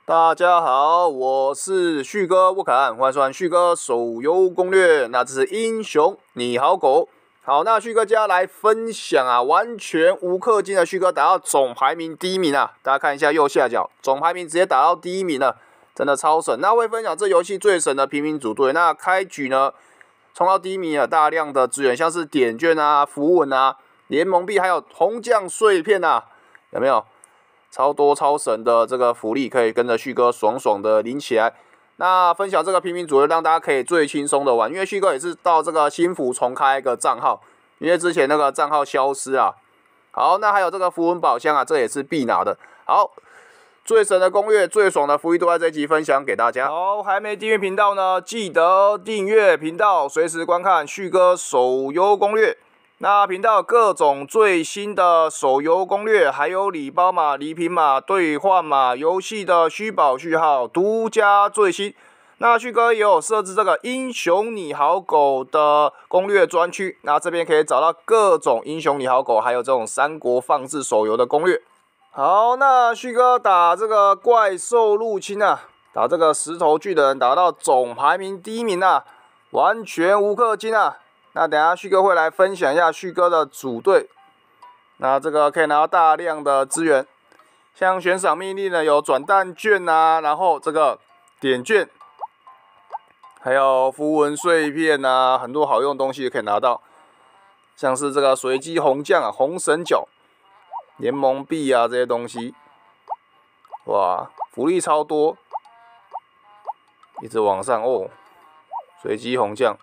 大家好，我是旭哥沃凯安，欢迎收看旭哥手游攻略。那这是英雄你好狗。好，那旭哥接下来分享啊，完全无氪金的旭哥打到总排名第1名啊！大家看一下右下角，总排名直接打到第1名了，真的超神。那会分享这游戏最神的平民组队。那开局呢，冲到第1名有大量的资源，像是点券啊、符文啊、联盟币，还有红酱碎片啊，有没有？超多超神的这个福利可以跟着旭哥爽爽的领起来。那分享这个平民组队，让大家可以最轻松的玩，因为旭哥也是到这个新服重开一个账号，因为之前那个账号消失啊。好，那还有这个符文宝箱啊，这也是必拿的。好，最神的攻略、最爽的福利都在这一集分享给大家。好，还没订阅频道呢，记得订阅频道，随时观看旭哥手游攻略。那频道各种最新的手游攻略，还有礼包码、礼品码、兑换码、游戏的虚宝序号，独家最新。那旭哥也有设置这个英雄你好狗的攻略专区，那这边可以找到各种英雄你好狗，还有这种三国放置手游的攻略。好，那旭哥打这个怪兽入侵啊，打这个石头巨人，打到总排名第1名啊，完全无氪金啊。那等一下旭哥会来分享一下旭哥的组队，那这个可以拿到大量的资源，像悬赏命令呢有转蛋券啊，然后这个点券，还有符文碎片啊，很多好用的东西可以拿到，像是这个随机红酱啊、红神角、联盟币啊这些东西，哇，福利超多，一直往上哦，随机红酱。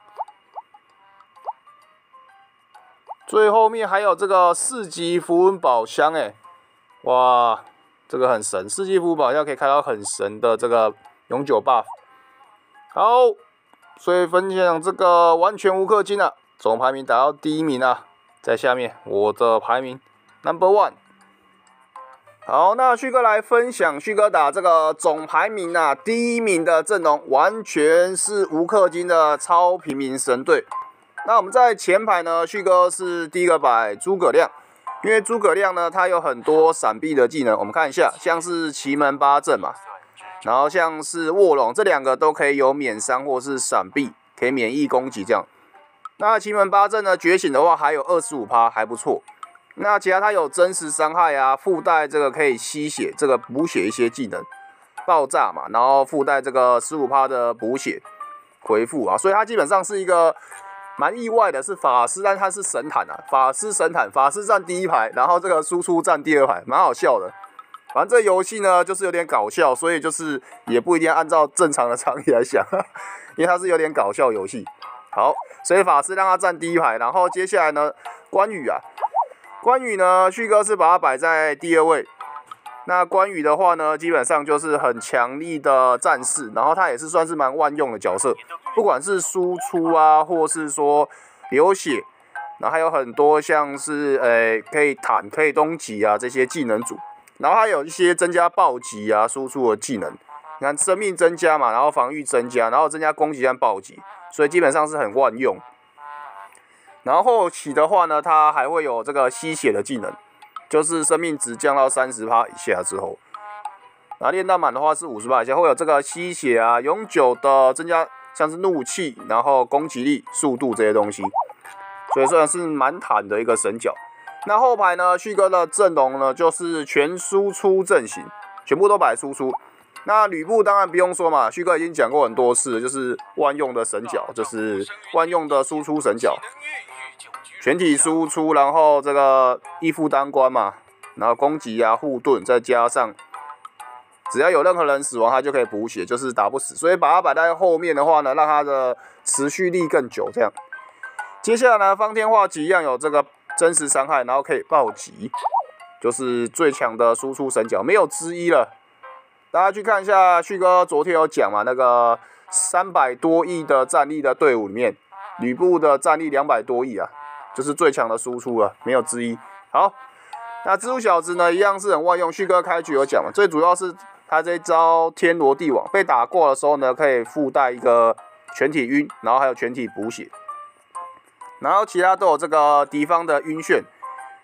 最后面还有这个4级符文宝箱哎，哇，这个很神，4级符文宝箱可以开到很神的这个永久 buff。好，所以分享这个完全无氪金啊，总排名打到第1名啊，在下面我的排名 No.1。好，那旭哥来分享旭哥打这个总排名啊第1名的阵容，完全是无氪金的超平民神队。那我们在前排呢，旭哥是第一个摆诸葛亮，因为诸葛亮呢，他有很多闪避的技能，我们看一下，像是奇门八阵嘛，然后像是卧龙，这2个都可以有免伤或是闪避，可以免疫攻击这样。那奇门八阵呢，觉醒的话还有25%，还不错。那其他它有真实伤害啊，附带这个可以吸血，这个补血一些技能，爆炸嘛，然后附带这个15%的补血回复啊，所以它基本上是一个。蛮意外的是法师，但他是神坦啊，法师神坦，法师站第1排，然后这个输出站第2排，蛮好笑的。反正这游戏呢就是有点搞笑，所以就是也不一定要按照正常的常理来想，因为它是有点搞笑游戏。好，所以法师让他站第1排，然后接下来呢，关羽啊，关羽呢，旭哥是把它摆在第2位。那关羽的话呢，基本上就是很强力的战士，然后他也是算是蛮万用的角色，不管是输出啊，或是说流血，然后还有很多像是可以坦、可以攻击啊这些技能组，然后还有一些增加暴击啊输出的技能，你看生命增加嘛，然后防御增加，然后增加攻击和暴击，所以基本上是很万用。然后后期的话呢，它还会有这个吸血的技能。就是生命值降到30%以下之后，然后练到满的话是50%以下，会有这个吸血啊、永久的增加，像是怒气，然后攻击力、速度这些东西，所以算是蛮坦的一个神角。那后排呢，旭哥的阵容呢就是全输出阵型，全部都摆输出。那吕布当然不用说嘛，旭哥已经讲过很多次了，就是万用的神角，就是万用的输出神角。全体输出，然后这个一夫当关嘛，然后攻击啊、护盾，再加上只要有任何人死亡，他就可以补血，就是打不死。所以把它摆在后面的话呢，让它的持续力更久。这样，接下来呢，方天画戟一样有这个真实伤害，然后可以暴击，就是最强的输出神角，没有之一了。大家去看一下，旭哥昨天有讲嘛，那个300多亿的战力的队伍里面，吕布的战力200多亿啊。就是最强的输出了，没有之一。好，那蜘蛛小子呢，一样是很万用。旭哥开局有讲嘛，最主要是他这一招天罗地网被打过的时候呢，可以附带一个全体晕，然后还有全体补血，然后其他都有这个敌方的晕眩，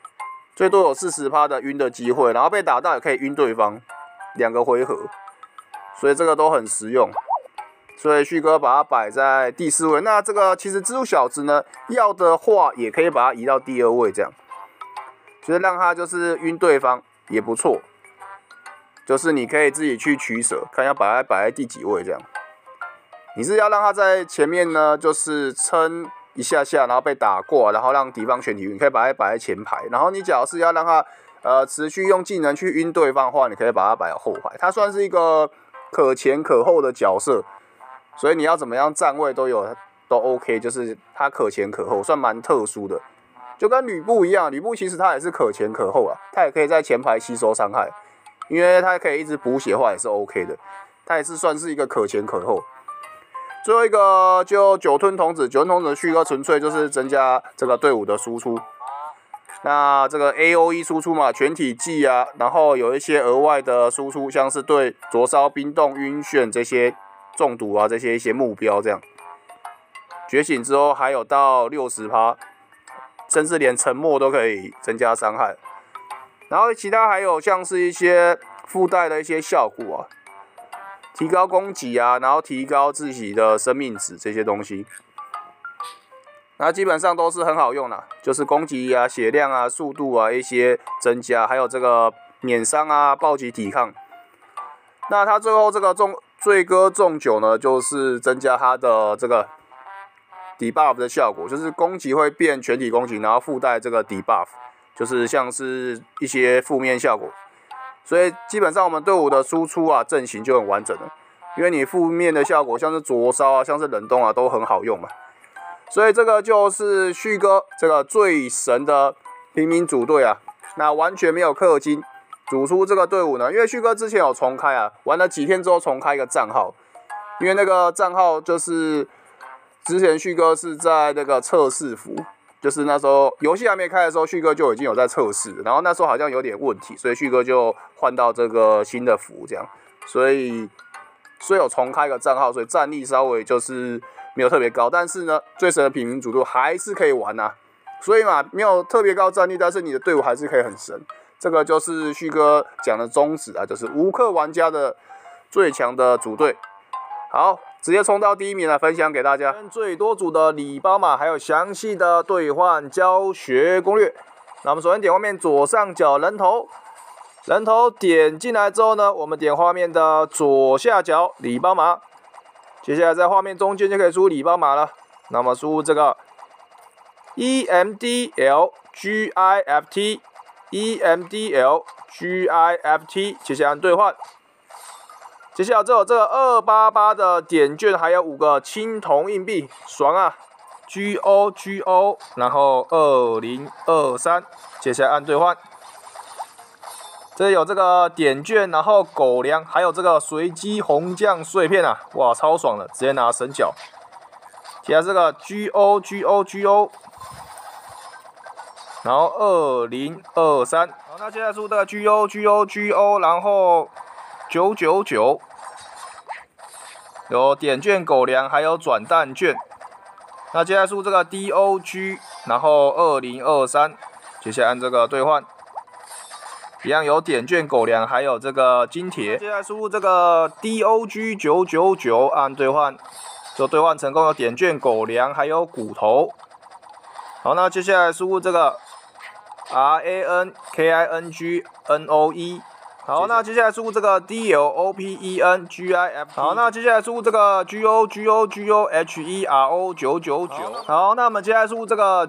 最多有40%的晕的机会，然后被打到也可以晕对方2个回合。 所以这个都很实用。所以旭哥把它摆在第4位。那这个其实蜘蛛小子呢，要的话也可以把它移到第2位，这样，就是让它就是晕对方也不错。就是你可以自己去取舍，看要摆在第几位这样。你是要让它在前面呢，就是撑一下下，然后被打过，然后让敌方全体晕，你可以摆在前排。然后你假如是要让它持续用技能去晕对方的话，你可以把它摆后排。它算是一个可前可后的角色。所以你要怎么样站位都 OK， 就是它可前可后，算蛮特殊的，就跟吕布一样，吕布其实它也是可前可后啊，它也可以在前排吸收伤害，因为它可以一直补血的话也是 OK 的，它也是算是一个可前可后。最后一个就酒吞童子，酒吞童子旭哥纯粹就是增加这个队伍的输出，那这个 AOE 输出嘛，全体技啊，然后有一些额外的输出，像是对灼烧、冰冻、晕眩这些。中毒啊，这些一些目标这样，觉醒之后还有到60%，甚至连沉默都可以增加伤害。然后其他还有像是一些附带的一些效果啊，提高攻击啊，然后提高自己的生命值这些东西，那基本上都是很好用的，就是攻击啊、血量啊、速度啊一些增加，还有这个免伤啊、暴击抵抗。那它最后这个醉歌重酒呢，就是增加它的这个 debuff 的效果，就是攻击会变全体攻击，然后附带这个 debuff， 就是像是一些负面效果。所以基本上我们队伍的输出啊阵型就很完整了，因为你负面的效果像是灼烧啊、像是冷冻啊都很好用嘛。所以这个就是旭哥这个最神的平民组队啊，那完全没有氪金。组出这个队伍呢，因为旭哥之前有重开啊，玩了几天之后重开一个账号，因为那个账号就是之前旭哥是在那个测试服，就是那时候游戏还没开的时候，旭哥就已经有在测试，然后那时候好像有点问题，所以旭哥就换到这个新的服这样，所以有重开一个账号，所以战力稍微就是没有特别高，但是呢，最神的平民组队还是可以玩啊，所以嘛，没有特别高战力，但是你的队伍还是可以很神。这个就是旭哥讲的宗旨啊，就是无氪玩家的最强的组队。好，直接冲到第1名来分享给大家。最多组的礼包码，还有详细的兑换教学攻略。那我们首先点画面左上角人头，人头点进来之后呢，我们点画面的左下角礼包码，接下来在画面中间就可以输入礼包码了。那么输入这个 EMDLGIFT，EMDLGIFT， 接下来按兑换。接下来这有这个288的点券，还有5个青铜硬币，爽啊 ！GO， 然后2023，接下来按兑换。这有这个点券，然后狗粮，还有这个随机红酱碎片啊，哇，超爽的，直接拿神角。接下来这个 GO， 然后2023，好，那接下来输这个 GO， 然后999，有点券狗粮，还有转蛋券。那接下来输这个 DOG， 然后2023，接下来按这个兑换，一样有点券狗粮，还有这个金铁。接下来输入这个 DOG 999，按兑换，就兑换成功，有点券狗粮，还有骨头。好，那接下来输入这个 RANKINGNOE。好，那接下来输入这个 DLOPENGIF。好，那接下来输入这个 GOHERO999。好，那我们接下来输入这个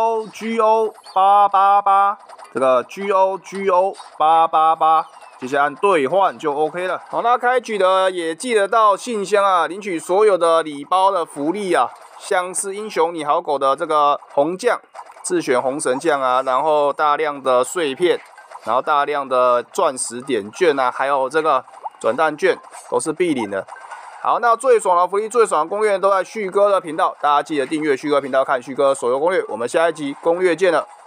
GOGO888， 这个 GOGO888， 接下来按兑换就 OK 了。好，那开局的也记得到信箱啊，领取所有的礼包的福利啊，像是英雄你好狗的这个红酱，自选红神酱啊，然后大量的碎片。然后大量的钻石点券啊，还有这个转蛋券都是必领的。好，那最爽的福利、最爽的攻略都在旭哥的频道，大家记得订阅旭哥频道，看旭哥手游攻略。我们下一集攻略见了。